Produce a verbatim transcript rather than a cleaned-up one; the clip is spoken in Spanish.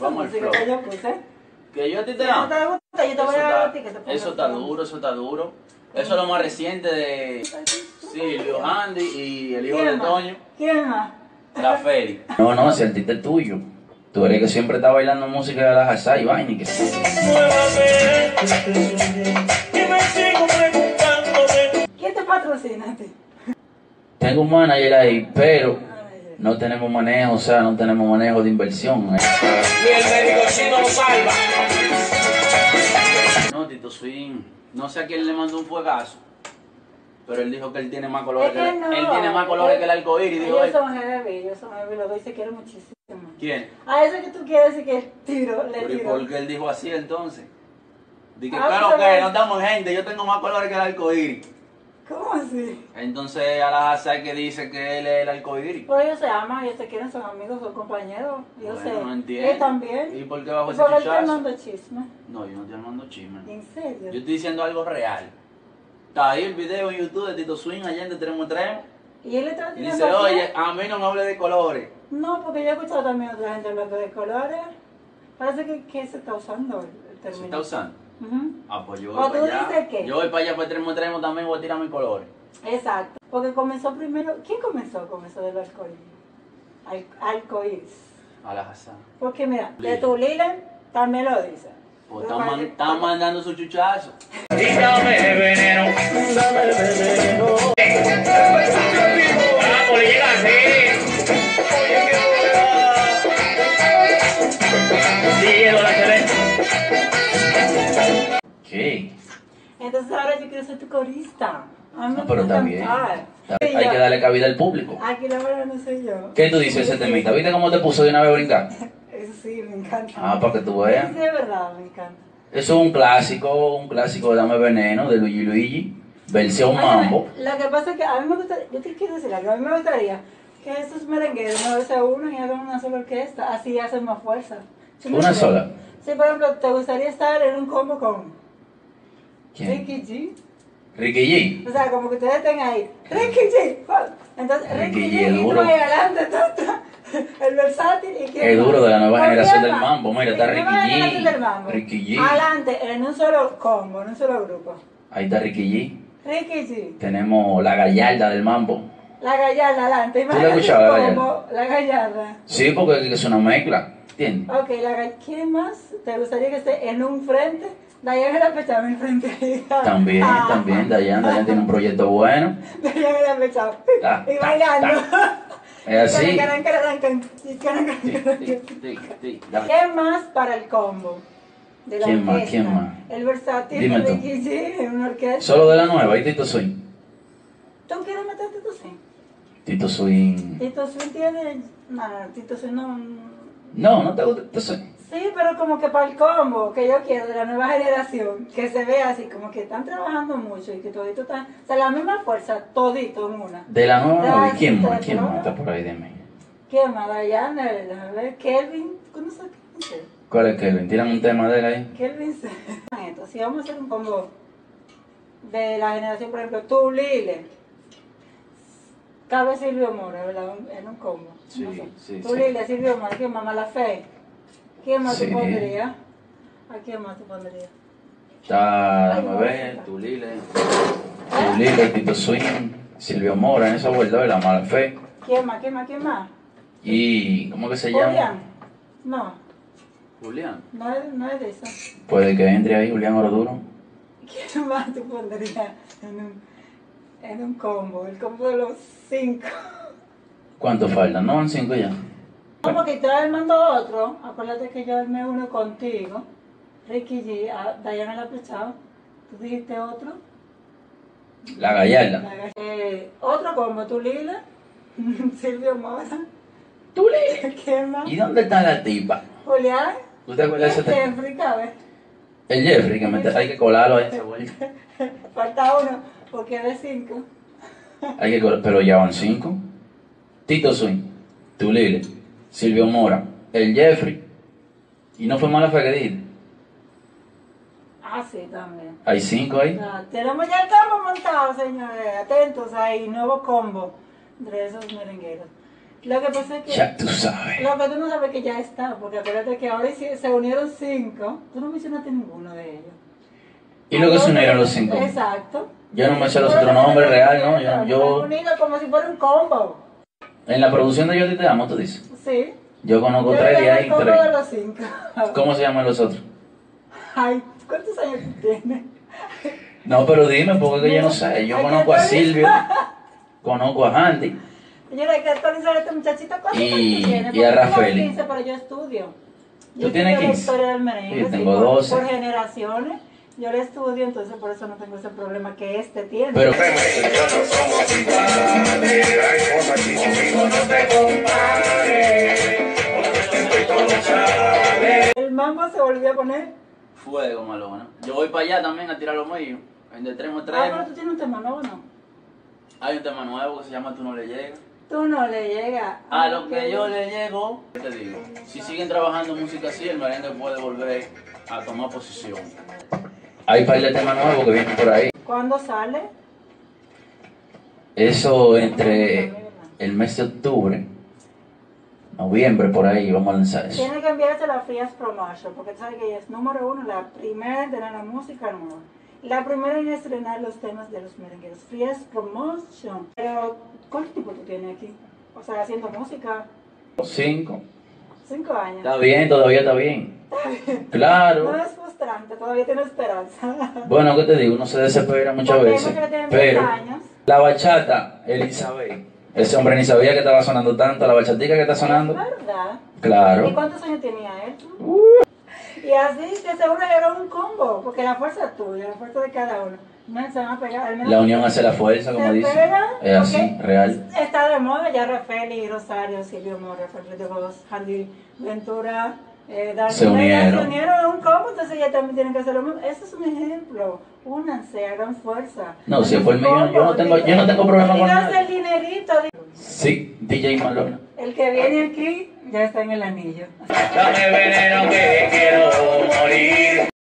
vamos al flow. Que yo puse. Que yo a ti te Si no da. te gusta, yo te voy a dar a ti que te ponga Eso está flow. duro, eso está duro. Eso es lo más reciente de Silvio, Andy y el hijo ¿Quién de más? Toño, ¿Quién más? la Feli. No, no, si el tito es tuyo. Tú eres que siempre está bailando música de la Hazá y vaina y que... ¿Quién te patrocina a ti? Tengo un manager ahí, pero no tenemos manejo, o sea, no tenemos manejo de inversión. Y el médico chino lo salva. No, Tito Swing, no sé a quién le mandó un fuegazo, pero él dijo que él tiene más colores Es que, que el- no, él tiene más colores él- que el arcoíris, dijo Ellos él. son heavy, ellos son heavy, los dos se quieren muchísimo. ¿Quién? A eso que tú quieres decir que tiro, le ¿Pero y tiro. por qué él dijo así entonces? Dije, Ah, pero pero- que no estamos gente, yo tengo más colores que el arcoíris. ¿Cómo así? Entonces a la Hazá que dice que él es el arcoíris. Pues ellos se aman, ellos se quieren, son amigos, son compañeros. Yo Bueno, sé. no entiendo. Él también. ¿Y por qué bajo ¿Y ese por qué chichazo? te mando chisme? No, yo no estoy armando chisme. ¿En serio? Yo estoy diciendo algo real. Está ahí el video en YouTube de Tito Swing, Allende Tremo Tremo. Y él está Y tirando dice, aquí. oye, a mí no me hable de colores. No, porque yo he escuchado también a otra gente hablando de colores. Parece que, que se está usando el, el término. ¿Se está usando? Ujú. Ah, pues yo ¿O voy tú para allá. dices qué? Yo voy para allá para Tremo Tremo también, voy a tirar mis colores. Exacto. Porque comenzó primero. ¿Quién comenzó con eso del arcoíris? Al, arcoíris. A la Hazá. Porque mira, de Lila. tu Lila también lo dice. Pues Pero están, man- vaya- están mandando su chuchazo. Y dame veneno. Dame veneno. Vamos, le llega así. Oye, qué buena. Diego la excelente. ¿Qué? Entonces ahora yo quiero ser tu corista. A mí me No, pero gusta está bien. cantar. Está- Sí, Hay yo- que darle cabida al público. Aquí la verdad no soy yo. ¿Qué tú dices ese temita? ¿Viste cómo te puso de una vez a brincar? Eso sí, me encanta. Ah, para que tú veas. Sí, es verdad, me encanta. Eso es un clásico, un clásico de Dame Veneno, de Luigi Luigi, versión Óyeme, mambo. Lo que pasa es que a mí me gustaría, yo te quiero decir algo, a mí me gustaría que esos merengueros una vez se unan y hagan una sola orquesta, así hacen más fuerza. ¿Sí me ¿Una entiendes? sola? Sí, por ejemplo, ¿te gustaría estar en un combo con ¿Quién? Ricky G? Ricky G. O sea, como que ustedes estén ahí, Ricky G, ¡pum! Entonces Ricky Ricky G G es y tú duro. ahí adelante, tú, tú, el versátil y quién Es más? duro de la nueva ¿Con generación quién del más? mambo. Mira, está Sí, Ricky nueva G. generación del mambo. Ricky G. Adelante, en un solo combo, en un solo grupo. Ahí está Ricky Ricky G. G. Tenemos la gallarda del mambo. La gallarda adelante. ¿Tú la Imagínate escuchabas, un la combo, la gallarda. Sí, porque es una mezcla. ¿Entiendes? Ok, la ga- ¿quién más te gustaría que esté en un frente? Dayan era pechado en el frente. También, Ah. también. Dayan, Dayan tiene un proyecto bueno. Dayan era pechado. Ta, Y ta, bailando. Es así. Caran, caran, caran, caran, caran, Sí, caran. sí, sí, sí. Dale. ¿Quién más para el combo? De la ¿Quién más? orquesta. ¿Quién más? El versátil Dime de tú. Ricky G en una orquesta. Solo de la nueva, y Tito Swing. ¿Tú quieres meterte tú sí? Tito Swing. Tito Swing tiene... No, Tito Swing no... No, no te gusta Tito Swing. Sí, pero como que para el combo que yo quiero de la nueva generación, que se vea así, como que están trabajando mucho y que todito están, o sea, la misma fuerza, todito en una. De la nueva, nueva. ¿Y Ya, quién sí, más? ¿Quién pero- más está por ahí de mí? ¿Quién más? Dayana, a ver, Kelvin, ¿conoces a Kelvin? ¿Cuál es Kevin? Tírame un tema de él ahí. Kelvin se... Esto, si vamos a hacer un combo de la generación, por ejemplo, tú, Lile, cabe Silvio Mora, ¿verdad? Un- En un combo. Sí, no sé. sí, Tú, sí. Lile, Silvio Mora, ¿quién más? Malafe. ¿Quién más Sí. tú pondrías? ¿A quién más tú pondrías? Está, déjame ver, Tulile, Tulile, Tito Swing, Silvio Mora, en esa vuelta de la mala fe. ¿Quién más? ¿Quién más? ¿Quién más? Y, ¿cómo que se llama? Julián. No, Julián. no es, no es de eso. Puede que entre ahí Julián Oroduro. ¿Quién más tú pondrías en un, en un combo? El combo de los cinco. ¿Cuánto faltan? ¿No van cinco ya? Como que te armando otro. Acuérdate que yo armé uno contigo. Ricky G, a Diana la Pechado. ¿Tú dijiste otro? La Gallarda. La- eh, otro combo, tú Lila. Silvio Mora. Tulile. ¿Quién más? ¿Y dónde está la tipa? Julián. ¿Tú te acuerdas de ese tema? Jeffrey, cabe. El Jeffrey, que me- hay que colarlo ahí. esa vuelta. Falta uno, porque es de cinco. Hay que colar, pero ya van cinco. Tito Swing, Tulile, Silvio Mora, el Jeffrey. Y no fue mala fe que dijiste. Ah, sí, también. Hay cinco ahí. Ya, tenemos ya el combo montado, señores. Atentos ahí, nuevo combo de esos merengueros. Lo que pasa es que... Ya tú sabes. Lo que tú no sabes que ya está, porque acuérdate que ahora sí se unieron cinco. Tú no mencionaste ninguno de ellos. ¿Y lo que se unieron los cinco? Exacto. Yo no me sé los otros nombres real, ¿no? Yo, Están yo unidos como si fuera un combo. en la producción de Yo a ti te amo, tú dices. Sí. Yo conozco Yo tres de era el ahí, combo de tres. los cinco. ¿Cómo se llaman los otros? Ay, ¿cuántos años tú tienes? No, pero dime, porque yo no sé. Yo Hay que conozco a actualizar. Silvio, conozco a Andy. Yo le hay que actualizar a este muchachito. ¿Cuántos Y- años tú tienes? y a Porque tú tienes Rafaeli. quince, pero yo estudio. Yo ¿Tú tienes estudio la quince? historia del merengue, Yo sí, tengo por- doce. Por generaciones. Yo le estudio, entonces por eso no tengo ese problema que este tiene. Pero El mambo se volvió a poner. fuego, malona. Yo voy para allá también a tirar los míos. En de extremo a Ah, pero extremo. tú tienes un tema nuevo, ¿no? Hay un tema nuevo que se llama Tú no le llegas. Tú no le llegas. A lo que yo le llego, ¿qué te digo? Si siguen trabajando música así, el merengue puede volver a tomar posición. Hay un par de temas nuevos que vienen por ahí. ¿Cuándo sale? Eso entre el mes de octubre, noviembre, por ahí, vamos a lanzar eso. Tiene que enviarse la Frias Promotion, porque tú sabes que ella es número uno, la primera en tener la música nueva. La primera en estrenar los temas de los merengueros. Frias Promotion. Pero, ¿cuánto tiempo tú tienes aquí? O sea, haciendo música. Cinco. Cinco años. Está bien, todavía está bien. Claro. No es frustrante, todavía tiene esperanza. Bueno, ¿qué te digo? Uno se desespera muchas Porque hay veces. muchos que tienen veinte Pero años. la bachata, Elizabeth. Ese hombre ni sabía que estaba sonando tanto. La bachatica que está sonando. Es verdad. Claro. ¿Y cuántos años tenía él? Y así que se unieron un combo, porque la fuerza es tuya, la fuerza de cada uno. No se van a pegar. Al menos La unión hace la fuerza, como se dice. pegan, Es así, porque real. Está de moda ya Rafaeli, Rosario, Silvio Mora, Rafael de Vos, Andy Ventura, eh, Darcy Se unieron. Se unieron en un combo, entonces ya también tienen que hacer lo mismo. Eso es un ejemplo. Únanse, hagan fuerza. No, si es por mí, yo- Combo, yo no tengo- yo no tengo problema con díganse nada. el dinerito. Sí, D J Malona. El que viene aquí ya está en el anillo. Dame veneno que quiero morir.